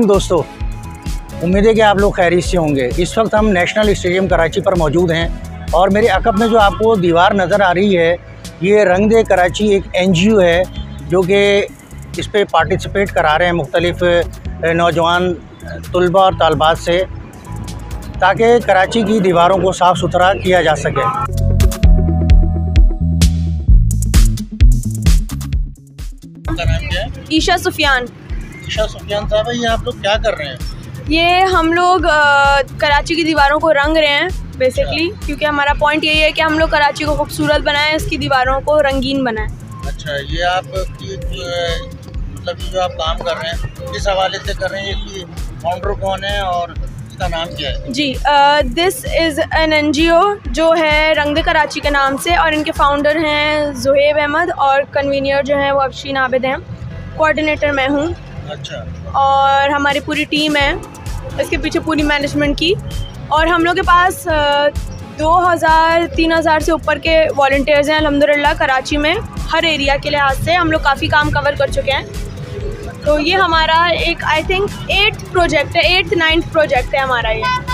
दोस्तों, उम्मीद है कि आप लोग खैरियत से होंगे। इस वक्त हम नेशनल स्टेडियम कराची पर मौजूद हैं और मेरे अकब में जो आपको दीवार नज़र आ रही है ये रंग दे कराची एक NGO है जो कि इस पर पार्टिसिपेट करा रहे हैं मुख्तलिफ नौजवान तलबा और तालबात से, ताकि कराची की दीवारों को साफ़ सुथरा किया जा सके। ईशा सुफियान साहब, ये आप लोग क्या कर रहे हैं? ये हम लोग कराची की दीवारों को रंग रहे हैं बेसिकली, क्योंकि हमारा पॉइंट यही है कि हम लोग कराची को खूबसूरत बनाएं, इसकी दीवारों को रंगीन बनाएं। अच्छा, ये आप मतलब जो आप काम कर रहे हैं किस हवाले से कर रहे हैं? इसकी फाउंडर कौन है और इसका नाम क्या है? जी, दिस इज़ एन NGO जो है रंग दे कराची के नाम से, और इनके फाउंडर हैं ज़ुहैब अहमद और कन्वीनियर जो हैं वो अफशीन आबिद हैं। कोऑर्डिनेटर मैं हूँ। अच्छा। और हमारी पूरी टीम है इसके पीछे, पूरी मैनेजमेंट की, और हम लोग के पास 2000-3000 से ऊपर के वॉलंटियर्स हैं अल्हम्दुलिल्लाह। कराची में हर एरिया के लिहाज से हम लोग काफ़ी काम कवर कर चुके हैं। तो ये हमारा एक आई थिंक 8th प्रोजेक्ट है, 8th-9th प्रोजेक्ट है हमारा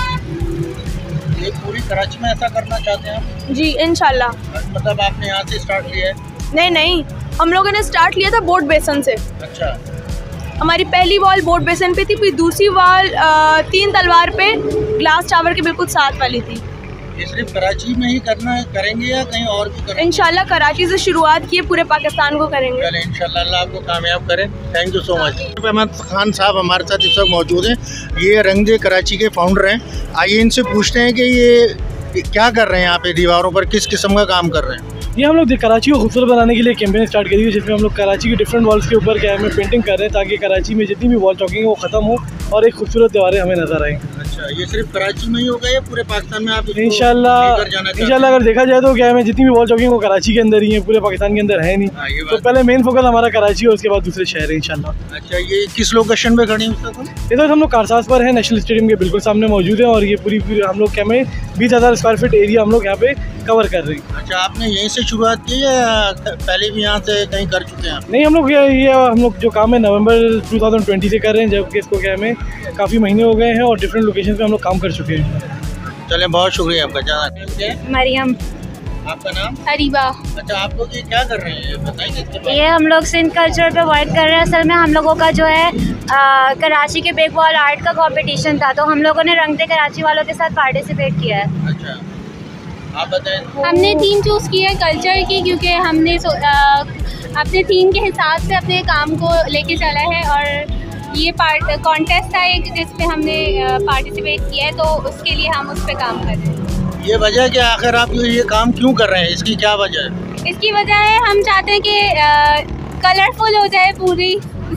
ये पूरी कराची में ऐसा करना चाहते हैं आप? जी इंशाल्लाह। मतलब आपने यहाँ से स्टार्ट किया है? नहीं, हम लोगों ने स्टार्ट किया था बोट बेसन से। अच्छा। हमारी पहली वॉल बोट बेसन पे थी, फिर दूसरी वॉल 3 तलवार पे ग्लास टावर के बिल्कुल साथ वाली थी। ये सिर्फ कराची में ही करेंगे या कहीं और भी करेंगे? इंशाल्लाह कराची से शुरुआत की है, पूरे पाकिस्तान को करेंगे। चलें, इंशाल्लाह अल्लाह आपको कामयाब करें। Thank you so much. Ahmed Khan साहब हमारे साथ इस वक्त मौजूद हैं। ये रंग दे कराची के फाउंडर हैं। आइए इनसे पूछते हैं कि ये क्या कर रहे हैं यहाँ पे दीवारों पर, किस किस्म का काम कर रहे हैं? ये हम लोग कराची को खूबसूरत बनाने के लिए कैंपेन स्टार्ट करी है, जिसमें हम लोग कराची की डिफरेंट वॉल्स के ऊपर क्या है हमें पेंटिंग कर रहे हैं, ताकि कराची में जितनी भी वॉल चौकिंग है वो ख़त्म हो और एक खूबसूरत दीवारें हमें नजर आएँ। अच्छा, ये सिर्फ कराची में ही होगा या पूरे पाकिस्तान में आप इंशाल्लाह अगर देखा जाए तो क्या है जितनी भी वॉल चौकिंग वो कराची के अंदर ही है, पूरे पाकिस्तान के अंदर है नहीं। तो पहले मेन फोकस हमारा कराची है, उसके बाद दूसरे शहर है इंशाल्लाह। अच्छा, ये किस लोकेशन पे खड़ी है? इधर हम लोग कारसाज पर है, नेशनल स्टेडियम के बिल्कुल सामने मौजूद है, और ये पूरी हम लोग क्या में 20,000 स्क्वायर फीट एरिया हम लोग यहाँ पे कवर कर रहे हैं। अच्छा, आपने यहीं से शुरुआत की है या पहले भी यहाँ से कहीं कर चुके हैं? नहीं, हम लोग ये हम लोग जो काम है नवंबर 2020 से कर रहे हैं, जबकि इसको क्या में काफ़ी महीने हो गए हैं और डिफरेंट लोकेशन पे हम लोग काम कर चुके हैं। चलें, बहुत शुक्रिया आपका। मरियम। आपका नाम? अरीबा। अच्छा, आप लोग ये क्या कर रहे हैं बताइए। ये हम लोग सिंध कल्चर पे वर्क कर रहे हैं। असल में हम लोगों का जो है कराची के बिग वॉल आर्ट का कंपटीशन था, तो हम लोगों ने रंग दे कराची वालों के साथ पार्टिसिपेट किया है। अच्छा, आप बताएं। हमने थीम चूज़ की है कल्चर की, क्योंकि हमने अपने थीम के हिसाब से अपने काम को लेके चला है, और ये कॉन्टेस्ट था एक जिसपे हमने पार्टिसिपेट किया है, तो उसके लिए हम उस पर काम कर रहे हैं। ये वजह कि आखिर आप ये काम क्यों कर रहे हैं, इसकी क्या वजह है? इसकी वजह है हम चाहते हैं कि कलरफुल हो जाए पूरी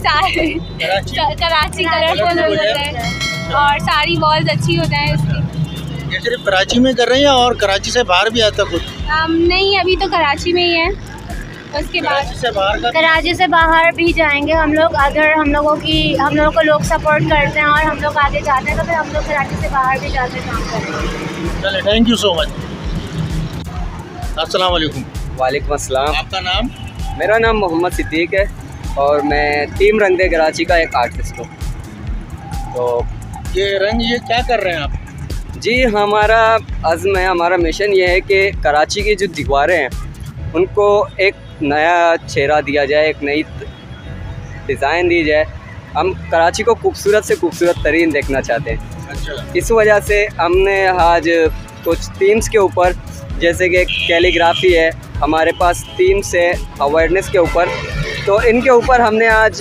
कराची कलरफुल हो जाए और सारी वॉल्स अच्छी हो जाए उसकी। ये सिर्फ कराची में कर रहे हैं या और कराची से बाहर भी आता कुछ? नहीं, अभी तो कराची में ही है, उसके बाद कराची से बाहर भी जाएंगे हम लोग। अगर हम लोगों को लोग सपोर्ट करते हैं और हम लोग आगे जाते हैं तो फिर हम लोग कराची से बाहर भी जाके काम करेंगे। चले, थैंक यू सो मच। अस्सलाम वालेकुम। वालेकुम अस्सलाम। आपका नाम? मेरा नाम मोहम्मद सिद्दीक है और मैं टीम रंग दे कराची का एक आर्टिस्ट हूँ। तो ये क्या कर रहे हैं आप? जी, हमारा अज़्म है, हमारा मिशन ये है कि कराची की जो दीवारें हैं उनको एक नया चेहरा दिया जाए, एक नई डिज़ाइन दी जाए। हम कराची को खूबसूरत से खूबसूरत तरीन देखना चाहते हैं। अच्छा। इस वजह से हमने आज कुछ थीम्स के ऊपर, जैसे कि कैलीग्राफी है, हमारे पास थीम्स है अवेयरनेस के ऊपर, तो इनके ऊपर हमने आज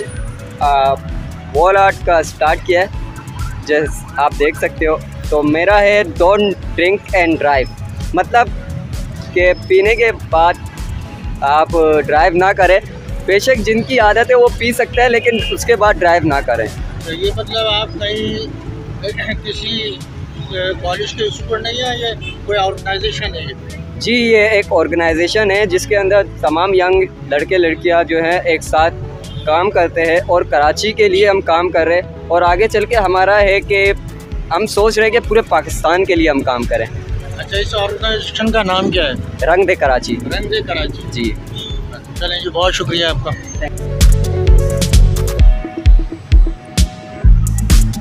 वॉल आर्ट का स्टार्ट किया है, जैसे आप देख सकते हो। तो मेरा है डोंट ड्रिंक एंड ड्राइव, मतलब कि पीने के बाद आप ड्राइव ना करें। बेशक जिनकी आदत है वो पी सकते हैं, लेकिन उसके बाद ड्राइव ना करें। तो ये मतलब आप कहीं किसी कॉलेज के स्टूडेंट नहीं है, ये कोई ऑर्गेनाइजेशन है? जी, ये एक ऑर्गेनाइजेशन है जिसके अंदर तमाम यंग लड़के लड़कियां जो हैं एक साथ काम करते हैं, और कराची के लिए हम काम कर रहे हैं, और आगे चल के हमारा है कि हम सोच रहे हैं कि पूरे पाकिस्तान के लिए हम काम करें। अच्छा, इस ऑर्गेनाइजेशन का नाम क्या है? रंग दे कराची। रंग दे कराची। जी, चलें जी, बहुत शुक्रिया आपका।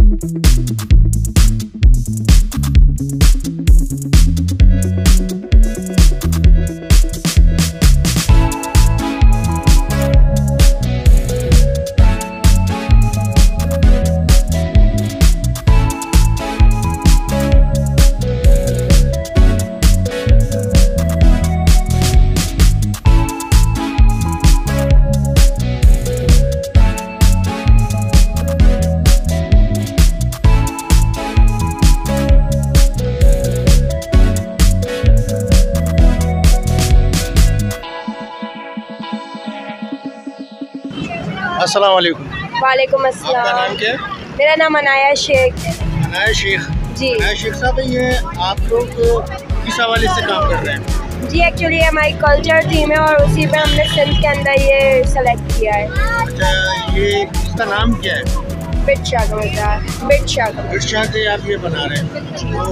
अस्सलाम वालेकुम। वालेकुम आपका अस्सलाम। नाम क्या है? मेरा नाम अनाया शेख। अनाया शेख। जी अनाया शेख साहब, ये आप लोग किस हवाले से काम कर रहे हैं? जी, एक्चुअली हमारी कल्चर टीम है और उसी पे हमने सिंध के अंदर ये सेलेक्ट किया है। अच्छा, ये इसका नाम क्या है? बिट शाह का मज़ा, बिट शाह का। बिट शाह से आप ये बना रहे हैं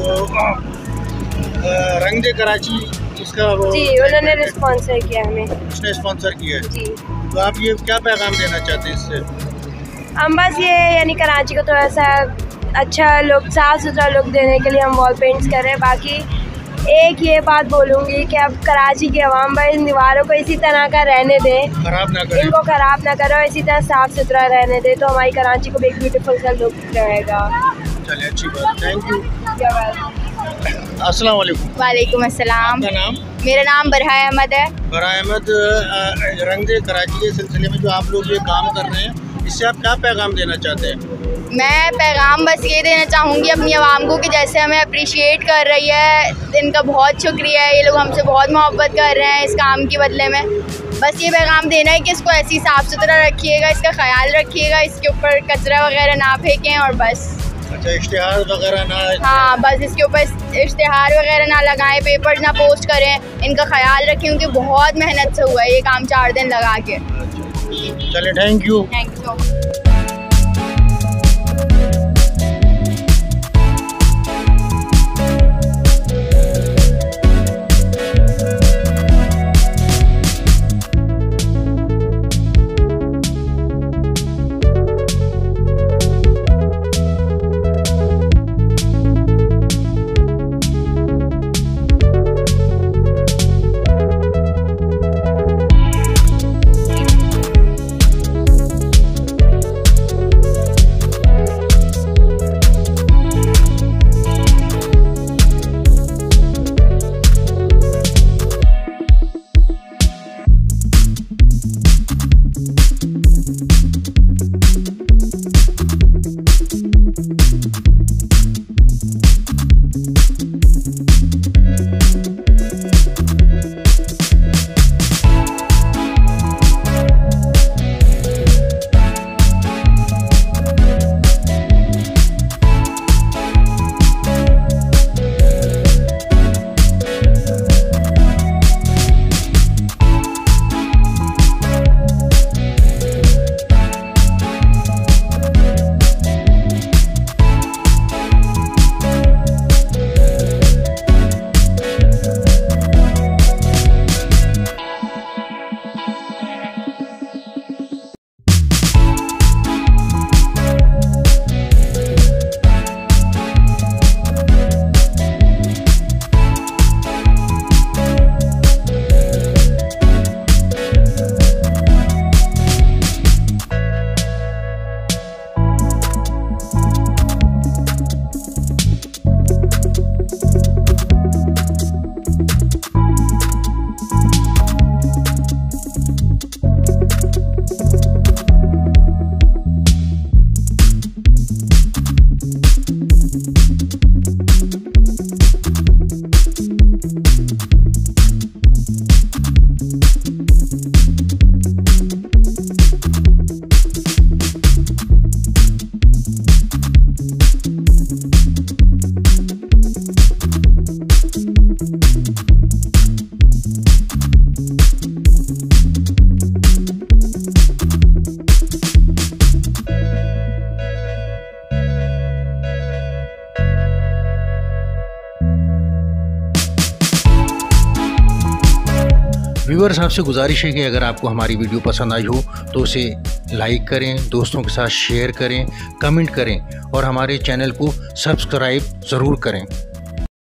तो रंग दे कराची इसका वो जी, उन्होंने रिस्पॉन्सर किया हमें। उसने स्पॉन्सर किया है। जी, तो आप ये क्या पैगाम देना चाहते हैं इससे? हम बस ये यानी कराची को थोड़ा सा अच्छा लुक, साफ़ सुथरा लुक देने के लिए हम वॉल पेंट्स कर रहे हैं। बाकी एक ये बात बोलूँगी कि अब कराची की आवाम भाई इन दीवारों को इसी तरह का रहने दें, खराब ना करें। इनको ख़राब ना करो, इसी तरह साफ़ सुथरा रहने दें, तो हमारी कराची को भी एक ब्यूटीफुल सा लुक रहेगा। चलिए, अच्छी बात, थैंक यू। अस्सलाम वालेकुम। वालेकुम अस्सलाम। आपका नाम? मेरा नाम बरहा अहमद है। बरहा अहमद, रंग दे कराची के सिलसिले में जो आप लोग ये काम कर रहे हैं, इससे आप क्या पैगाम देना चाहते हैं? मैं पैगाम बस ये देना चाहूँगी अपनी आवाम को कि जैसे हमें अप्रिशिएट कर रही है, इनका बहुत शुक्रिया है। ये लोग हमसे बहुत मोहब्बत कर रहे हैं इस काम के बदले में। बस ये पैगाम देना है कि इसको ऐसे ही साफ़ सुथरा रखिएगा, इसका ख्याल रखिएगा, इसके ऊपर कचरा वगैरह ना फेंकें और बस। अच्छा, इश्तिहार वगैरह ना? हाँ, बस इसके ऊपर इश्तिहार वगैरह ना लगाएं, पेपर्स ना पोस्ट करें, इनका ख्याल रखें क्योंकि बहुत मेहनत से हुआ है ये काम 4 दिन लगा के। चलिए, thank you. Thank you so much. Viewers, आपसे गुजारिश है कि अगर आपको हमारी वीडियो पसंद आई हो तो उसे लाइक करें, दोस्तों के साथ शेयर करें, कमेंट करें और हमारे चैनल को सब्सक्राइब ज़रूर करें।